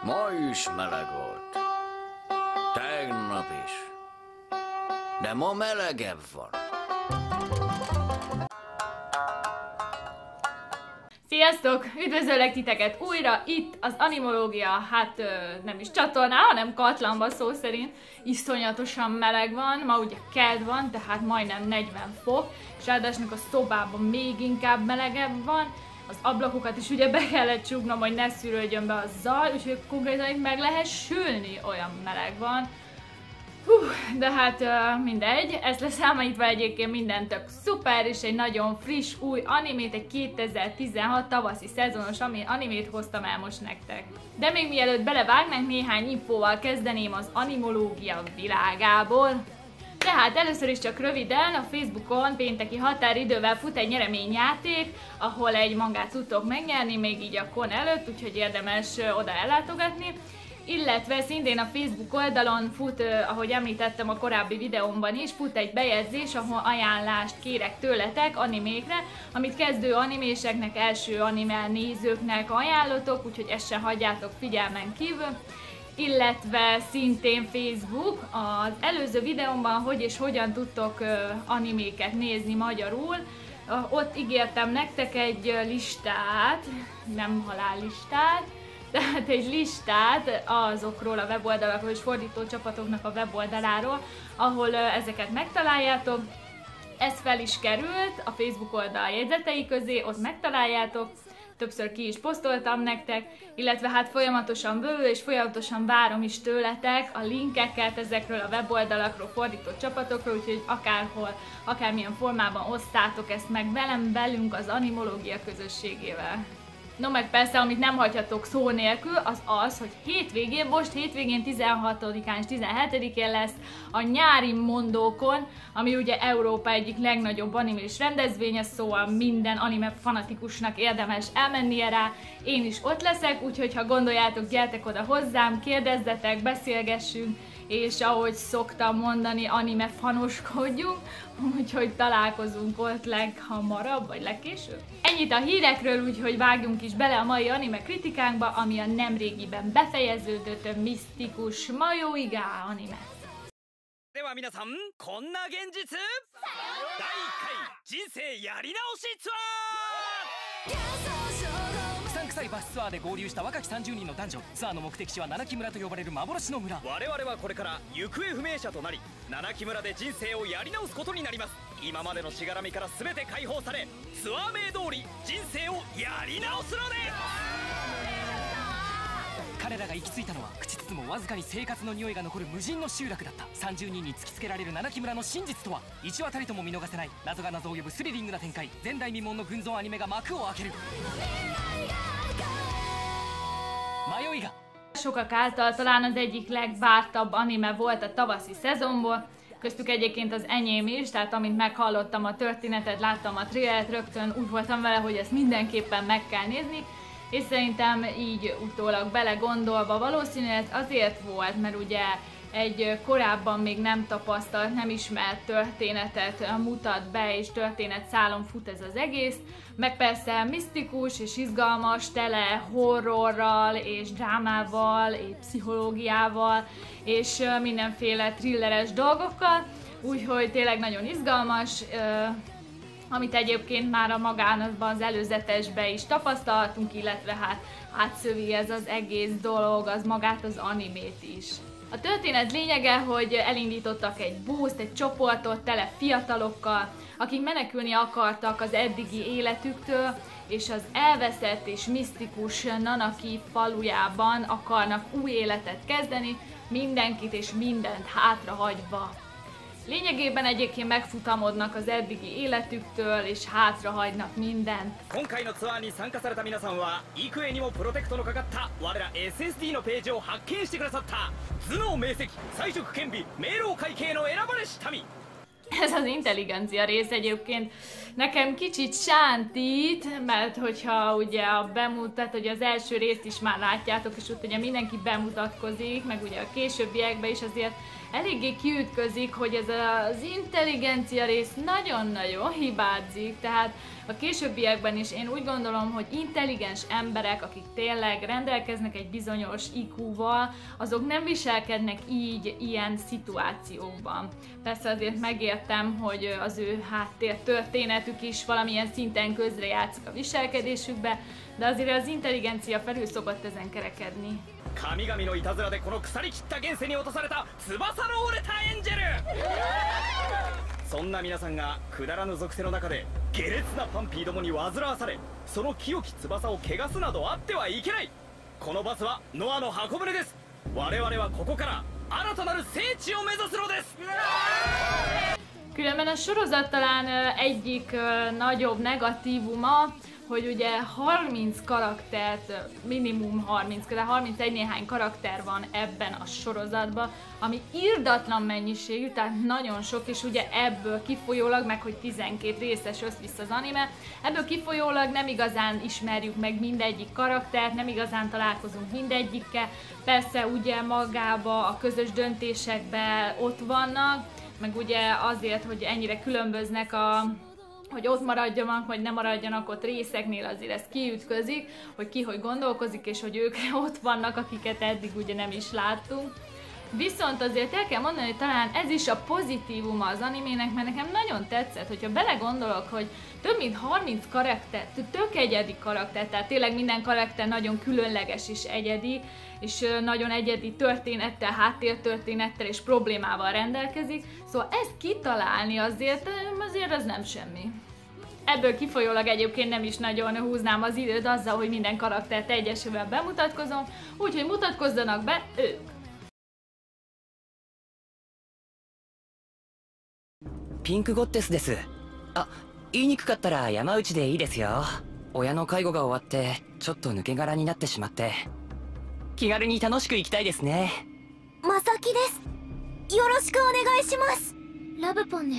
Ma is meleg volt. Tegnap is. De ma melegebb van. Sziasztok! Üdvözöllek titeket újra itt az Animológia, nem is csatorná, hanem Katlanba szó szerint. Iszonyatosan meleg van, ma ugye kedd van, tehát majdnem 40 fok, és ráadásul a szobában még inkább melegebb van. Az ablakokat is ugye be kellett csuknom, hogy ne szűrődjön be a zaj, úgyhogy konkrétan itt meg lehet sülni, olyan meleg van. De hát mindegy, ezt leszámítva egyébként minden tök szuper, és egy nagyon friss új animét, egy 2016 tavaszi szezonos animét hoztam el most nektek. De még mielőtt belevágnánk, néhány infóval kezdeném az animológia világából. Tehát először is csak röviden, a Facebookon pénteki határidővel fut egy nyereményjáték, ahol egy mangát tudtok megnyerni, még így a kon előtt, úgyhogy érdemes oda ellátogatni. Illetve szintén a Facebook oldalon fut, ahogy említettem a korábbi videómban is, fut egy bejegyzés, ahol ajánlást kérek tőletek animékre, amit kezdő animéseknek, első anime nézőknek ajánlotok, úgyhogy ezt se hagyjátok figyelmen kívül. Illetve szintén Facebook, az előző videómban, hogy és hogyan tudtok animéket nézni magyarul, ott ígértem nektek egy listát, nem halállistát, tehát egy listát azokról a weboldalakról és fordító csapatoknak a weboldaláról, ahol ezeket megtaláljátok. Ez fel is került a Facebook oldal jegyzetei közé, ott megtaláljátok, többször ki is posztoltam nektek, illetve hát folyamatosan bővül és folyamatosan várom is tőletek a linkeket ezekről a weboldalakról, fordító csapatokról, úgyhogy akárhol, akármilyen formában osztátok ezt meg velünk az Animológia közösségével. No meg persze, amit nem hagyhatok szó nélkül, az az, hogy hétvégén, most hétvégén 16-án és 17-én lesz a nyári Mondókon, ami ugye Európa egyik legnagyobb animés rendezvénye, szóval minden anime fanatikusnak érdemes elmennie rá. Én is ott leszek, úgyhogy ha gondoljátok, gyertek oda hozzám, kérdezzetek, beszélgessünk, és ahogy szoktam mondani, anime fanoskodjunk, úgyhogy találkozunk ott leghamarabb, vagy legkésőbb. Ennyit a hírekről, úgyhogy vágjunk is bele a mai anime kritikánkba, ami a nemrégiben befejeződött misztikus Mayoiga anime. では皆さん、こんな現実第1回人生やり直しツアー！うさんくさいバスツアーで合流した若き30人の男女。ツアーの目的地は七木村と呼ばれる幻の村。我々はこれから行方不明者となり、七木村で人生をやり直すことになります。今までのしがらみから全て解放され、ツアー名通り人生をやり直すのです。彼らが行き着いたのは口つつもわずかに生活の匂いが残る無人の集落だった。30人に突きつけられる七木村の真実とは。一話たりとも見逃せない謎が謎を呼ぶスリリングな展開。前代未聞の群像アニメが幕を開ける。Mayoiga. Sokak által talán az egyik legvártabb anime volt a tavaszi szezonból, köztük egyébként az enyém is, tehát amint meghallottam a történetet, láttam a trailert, rögtön úgy voltam vele, hogy ezt mindenképpen meg kell nézni, és szerintem így utólag belegondolva valószínűleg ez azért volt, mert ugye egy korábban még nem tapasztalt, nem ismert történetet mutat be, és történetszálon fut ez az egész, meg persze misztikus és izgalmas, tele horrorral és drámával, és pszichológiával, és mindenféle thrilleres dolgokkal, úgyhogy tényleg nagyon izgalmas, amit egyébként már a magánatban, az előzetesben is tapasztaltunk, illetve hát átszövi ez az egész dolog, az magát az animét is. A történet lényege, hogy elindítottak egy buszt, egy csoportot tele fiatalokkal, akik menekülni akartak az eddigi életüktől, és az elveszett és misztikus Nanaki falujában akarnak új életet kezdeni, mindenkit és mindent hátrahagyva. Lényegében egyébként megfutamodnak az eddigi életüktől, és hátrahagynak mindent. 今回のツアーに参加された皆さんは幾重にもプロテクトのかかった我ら SSD のページを発見してくださった頭脳明晰才色兼備明朗会計の選ばれし民。 Ez az intelligencia rész egyébként nekem kicsit sántít, mert hogyha ugye hogy az első részt is már látjátok, és ott ugye mindenki bemutatkozik, meg ugye a későbbiekben is azért eléggé kiütközik, hogy ez az intelligencia rész nagyon-nagyon hibázik, tehát a későbbiekben is én úgy gondolom, hogy intelligens emberek, akik tényleg rendelkeznek egy bizonyos IQ-val, azok nem viselkednek így ilyen szituációkban. Persze azért megértem, hogy az ő háttértörténetük is valamilyen szinten közrejátszik a viselkedésükbe, de azért az intelligencia felül szokott ezen kerekedni. 神々のいたずらでこの腐りきった現世に落とされた翼の折れたエンジェルそんな皆さんがくだらぬ属性の中で下劣なパンピーどもに煩わされその清き翼を汚すなどあってはいけないこのバスはノアの箱舟です我々はここから新たなる聖地を目指すのです Különben a sorozat talán egyik nagyobb negatívuma, hogy ugye 30 karaktert, minimum 30, de 31 néhány karakter van ebben a sorozatban, ami irdatlan mennyiségű, tehát nagyon sok, és ugye ebből kifolyólag, meg hogy 12 részes összvisz az anime, ebből kifolyólag nem igazán ismerjük meg mindegyik karaktert, nem igazán találkozunk mindegyikkel, persze ugye magába a közös döntésekben ott vannak, meg ugye azért, hogy ennyire különböznek hogy ott maradjanak, vagy nem maradjanak ott részeknél, azért ez kiütközik, hogy ki hogy gondolkozik, és hogy ők ott vannak, akiket eddig ugye nem is láttunk. Viszont azért el kell mondani, hogy talán ez is a pozitívuma az animének, mert nekem nagyon tetszett, hogyha belegondolok, hogy több mint 30 karakter, tök egyedi karakter, tehát tényleg minden karakter nagyon különleges és egyedi, és nagyon egyedi történettel, háttértörténettel és problémával rendelkezik, szóval ezt kitalálni azért az nem semmi. Ebből kifolyólag egyébként nem is nagyon húznám az időt azzal, hogy minden karaktert egyesével bemutatkozom, úgyhogy mutatkozzanak be ők! ピンクゴッテスです。あ、言いにくかったら山内でいいですよ。親の介護が終わってちょっと抜け殻になってしまって気軽に楽しく行きたいですね。 まさきです。よろしくお願いします。ラブポンです。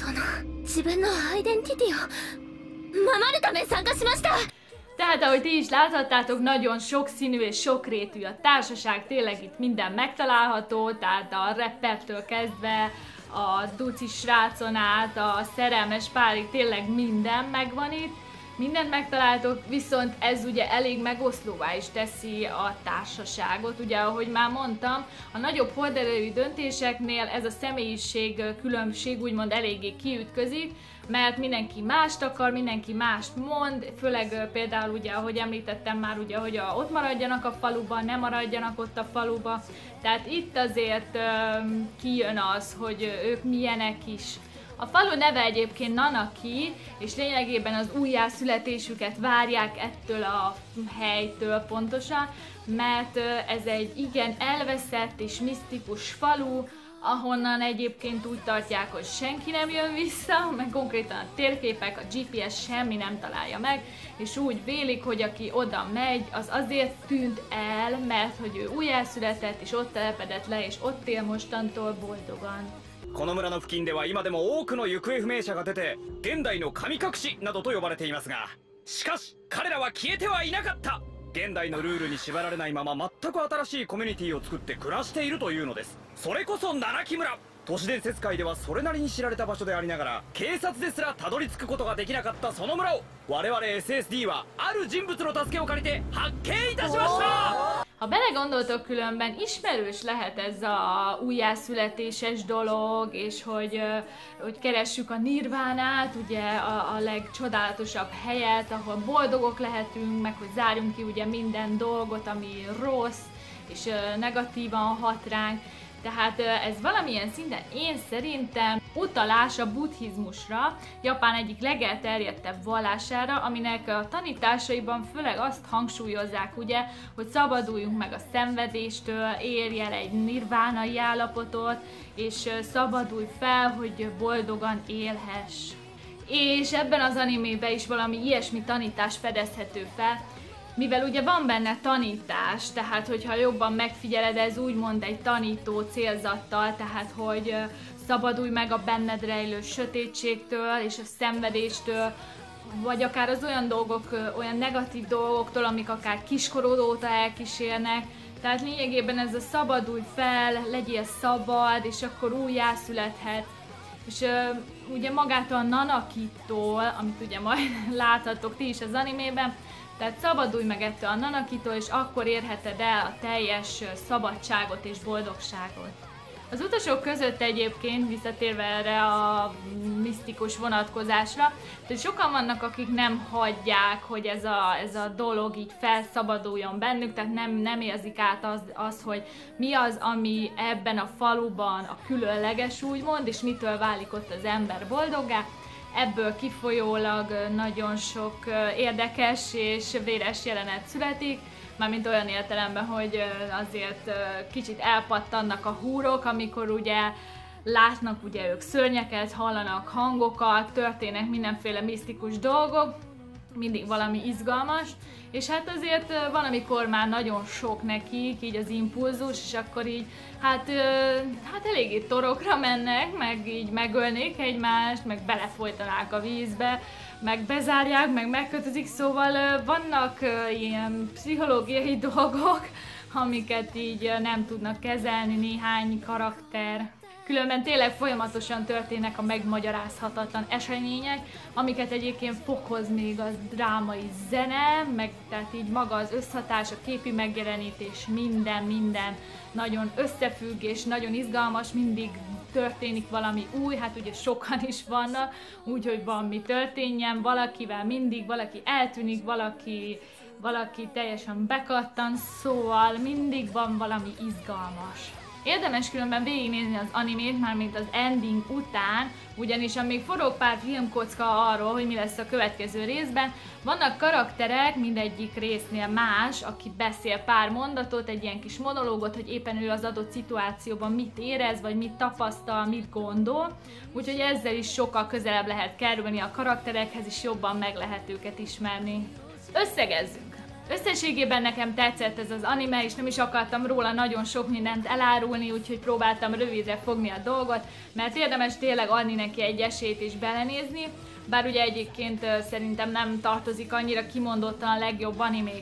自分のアイデンティティを守るため参加しました。 Tehát ahogy ti is láthattátok, nagyon sokszínű és sokrétű a társaság, tényleg itt minden megtalálható, tehát a rappertől kezdve a duci srácon át, a szerelmes párig, tényleg minden megvan itt, mindent megtaláltok, viszont ez ugye elég megoszlóvá is teszi a társaságot, ugye ahogy már mondtam, a nagyobb horderejű döntéseknél ez a személyiség különbség úgymond eléggé kiütközik, mert mindenki mást akar, mindenki mást mond, főleg például ugye, ahogy említettem már, ugye, hogy ott maradjanak a faluban, nem maradjanak ott a faluba, tehát itt azért kijön az, hogy ők milyenek is. A falu neve egyébként Nanaki, és lényegében az újjászületésüket várják ettől a helytől pontosan, mert ez egy igen elveszett és misztikus falu, ahonnan egyébként úgy tartják, hogy senki nem jön vissza, meg konkrétan a térképek, a GPS semmi nem találja meg, és úgy vélik, hogy aki oda megy, az azért tűnt el, mert hogy ő újjászületett, és ott telepedett le, és ott él mostantól boldogan. この村の付近では今でも多くの行方不明者が出て現代の神隠しなどと呼ばれていますがしかし彼らは消えてはいなかった現代のルールに縛られないまま全く新しいコミュニティを作って暮らしているというのですそれこそ奈良木村都市伝説界ではそれなりに知られた場所でありながら警察ですらたどり着くことができなかったその村を我々 SSD はある人物の助けを借りて発見いたしました Ha belegondoltok, különben ismerős lehet ez a újjászületéses dolog, és hogy keressük a nirvánát, ugye a legcsodálatosabb helyet, ahol boldogok lehetünk, meg hogy zárjunk ki ugye minden dolgot, ami rossz, és negatívan hat ránk. Tehát ez valamilyen szinten én szerintem utalás a buddhizmusra, Japán egyik legelterjedtebb vallására, aminek a tanításaiban főleg azt hangsúlyozzák ugye, hogy szabaduljunk meg a szenvedéstől, érj el egy nirvánai állapotot, és szabadulj fel, hogy boldogan élhess. És ebben az animében is valami ilyesmi tanítás fedezhető fel, mivel ugye van benne tanítás, tehát hogyha jobban megfigyeled, ez úgymond egy tanító célzattal, tehát hogy szabadulj meg a benned rejlő sötétségtől és a szenvedéstől, vagy akár az olyan dolgok, olyan negatív dolgoktól, amik akár kiskorod óta elkísérnek. Tehát lényegében ez a szabadulj fel, legyél szabad, és akkor újjászülethet. És ugye magától a Nanakitól, amit ugye majd láthatok ti is az animében, tehát szabadulj meg ettől a Nanakitól, és akkor érheted el a teljes szabadságot és boldogságot. Az utasok között egyébként, visszatérve erre a misztikus vonatkozásra, tehát sokan vannak, akik nem hagyják, hogy ez a dolog így felszabaduljon bennük, tehát nem érzik át az, hogy mi az, ami ebben a faluban a különleges úgymond, és mitől válik ott az ember boldoggá. Ebből kifolyólag nagyon sok érdekes és véres jelenet születik, mármint olyan értelemben, hogy azért kicsit elpattannak a húrok, amikor ugye látnak ugye ők szörnyeket, hallanak hangokat, történnek mindenféle misztikus dolgok, mindig valami izgalmas, és hát azért van, amikor már nagyon sok nekik így az impulzus, és akkor így hát eléggé torokra mennek, meg így megölnék egymást, meg belefolytanák a vízbe, meg bezárják, meg megkötözik, szóval vannak ilyen pszichológiai dolgok, amiket így nem tudnak kezelni néhány karakter. Különben tényleg folyamatosan történnek a megmagyarázhatatlan események, amiket egyébként fokoz még a drámai zene, meg tehát így maga az összhatás, a képi megjelenítés, minden nagyon összefügg és nagyon izgalmas, mindig történik valami új, hát ugye sokan is vannak, úgyhogy van mi történjen, valakivel mindig, valaki eltűnik, valaki teljesen bekattan, szóval mindig van valami izgalmas. Érdemes különben végignézni az animét, mármint az ending után, ugyanis amíg forog pár filmkocka arról, hogy mi lesz a következő részben, vannak karakterek, mindegyik résznél más, aki beszél pár mondatot, egy ilyen kis monológot, hogy éppen ő az adott szituációban mit érez, vagy mit tapasztal, mit gondol, úgyhogy ezzel is sokkal közelebb lehet kerülni a karakterekhez, és jobban meg lehet őket ismerni. Összegezzünk! Összességében nekem tetszett ez az anime, és nem is akartam róla nagyon sok mindent elárulni, úgyhogy próbáltam rövidre fogni a dolgot, mert érdemes tényleg adni neki egy esélyt és belenézni, bár ugye egyébként szerintem nem tartozik annyira kimondottan a legjobb animék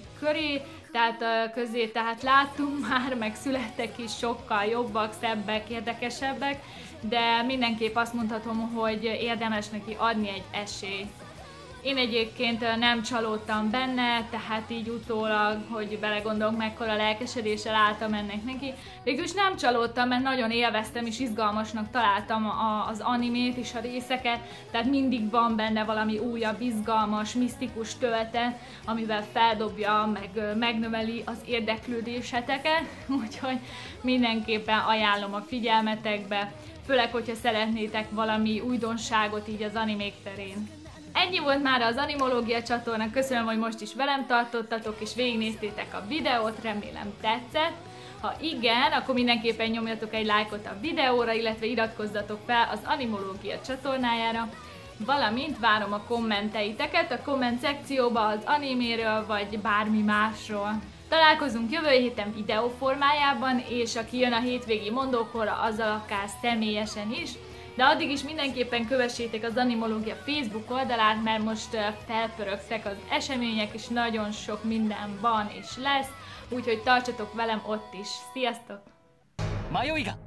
közé, tehát láttunk már, meg születtek is sokkal jobbak, szebbek, érdekesebbek, de mindenképp azt mondhatom, hogy érdemes neki adni egy esélyt. Én egyébként nem csalódtam benne, tehát így utólag, hogy belegondolok, mekkora lelkesedéssel álltam ennek neki. Végülis nem csalódtam, mert nagyon élveztem és izgalmasnak találtam az animét és a részeket, tehát mindig van benne valami újabb, izgalmas, misztikus töltet, amivel feldobja, meg megnöveli az érdeklődéseteket, úgyhogy mindenképpen ajánlom a figyelmetekbe, főleg, hogyha szeretnétek valami újdonságot így az animék terén. Ennyi volt már az Animológia csatorna, köszönöm, hogy most is velem tartottatok és végignéztétek a videót, remélem tetszett. Ha igen, akkor mindenképpen nyomjatok egy lájkot a videóra, illetve iratkozzatok fel az Animológia csatornájára, valamint várom a kommenteiteket a komment szekcióba az animéről vagy bármi másról. Találkozunk jövő héten videó formájában, és aki jön a hétvégi mondókorra, azzal akár személyesen is. De addig is mindenképpen kövessétek az Animológia Facebook oldalát, mert most felpörögtek az események, és nagyon sok minden van és lesz, úgyhogy tartsatok velem ott is. Sziasztok! 迷いが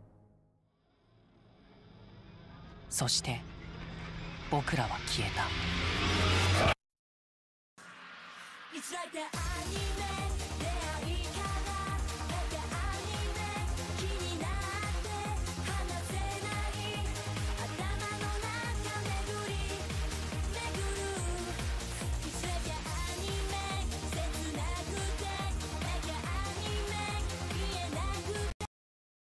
そして僕らは消えた。